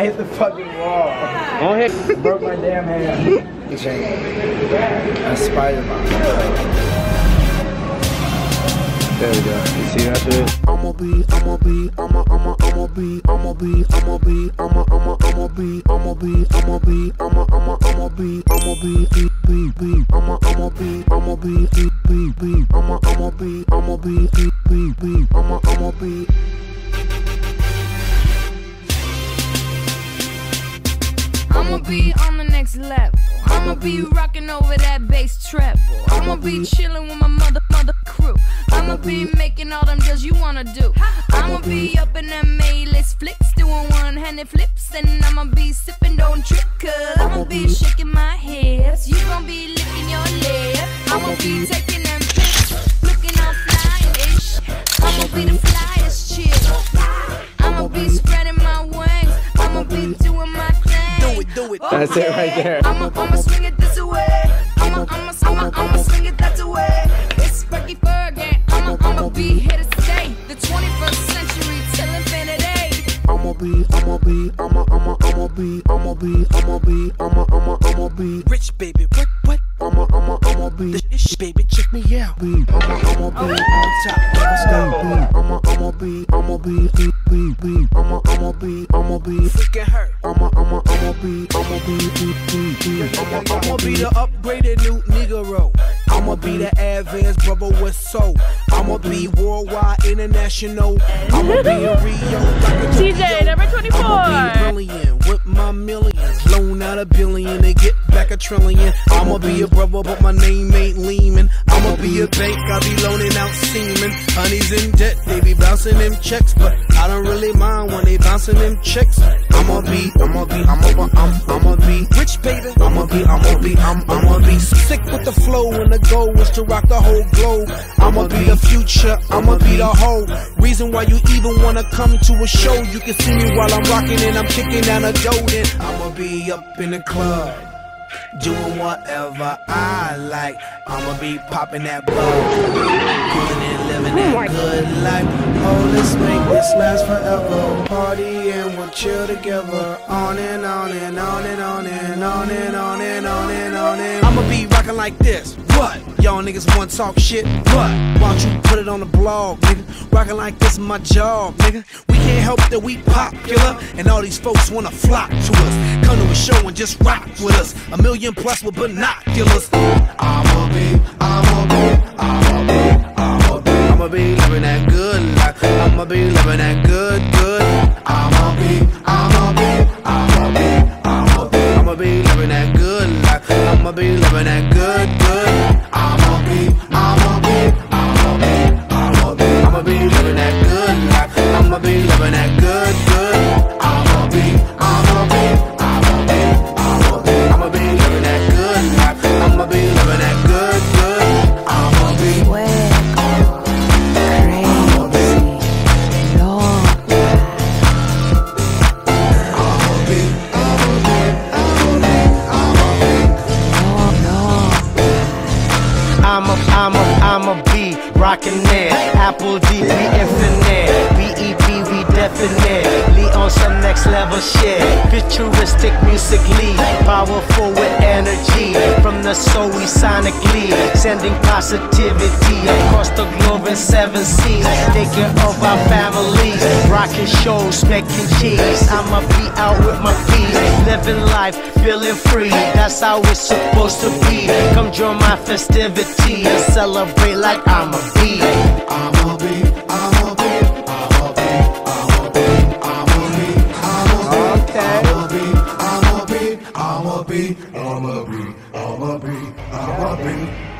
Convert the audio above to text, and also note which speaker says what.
Speaker 1: hit the fucking wall.
Speaker 2: Don't hit.
Speaker 1: Broke my damn hand. That's Spider-Man. There we go. You see that shit? I'ma be
Speaker 3: on the next level. I'ma be rocking over that bass treble. I'ma be chilling with my mother crew. I'ma be making all them deals you wanna do. I'ma be up in them A-list flicks, doing one-handed flips, and I'ma be sipping, don't trip, cause I'ma be shaking my hips. You gon' be licking your lip. I'ma be taking them pics, looking all fly-ish. I'ma be the flyest chick. I'ma be spreading my wings. I'ma be doing my thing.
Speaker 1: Do it. That's it right there.
Speaker 3: I'ma swing it this way. I'ma swing it that way. It's Sparky Fergie. I'ma be here to stay. The 21st century till infinity. I'ma be
Speaker 1: rich, baby. What? I'ma be this baby. Check me out. I'ma be on top. I'ma be freaking hurt. I'ma be the upgraded new Negro. I'ma be the advanced brother with soul. I'ma be worldwide, international. I'ma be in Rio.
Speaker 4: TJ, number 24.
Speaker 1: I'ma be brilliant with my millions. Loan out $1 billion to get back $1 trillion. I'ma be a brother, but my name ain't Lehman. I'ma be a bank, I be loaning out semen. Honey's in debt, they be bouncing them checks, but I don't really mind when they bouncing them checks. I'ma be rich, baby. I'ma be sick with the flow, and the goal is to rock the whole globe. I'ma be the future, I'ma be the whole reason why you even wanna come to a show. You can see me while I'm rocking and I'm kicking down a dough. Then I'ma be up in the club, doing whatever I like. I'ma be popping that bug, cruising and living that good life. Oh, let's make this last forever. Party and we'll chill together. On and on and on and on and on and on and on and on and. I'ma be rocking like this. What? Y'all niggas wanna talk shit? What? Why don't you put it on the blog, nigga? Rocking like this is my job, nigga. We can't help that we popular, and all these folks wanna flock to us. Come to a show and just rock with us. 1 million plus with binoculars. I'ma be living that good life. I'ma be living that good. I'ma be living that good life. I'ma be living that good. I'ma be living that good life. I'ma be living that good. I'ma be living that good life. I'ma be living that good. I'ma be I'ma be rockin' it. Apple D, we infinite. BEP, we definitely on some next level shit. Futuristic musically, powerful with energy. From the soul we sonically sending positivity across the globe in 7 seas. Taking of our families, rocking shows, making cheese. I'ma be out with my peeps, living life, feeling free. That's how it's supposed to be. Come join my festivity and celebrate like I'ma be. I'ma be.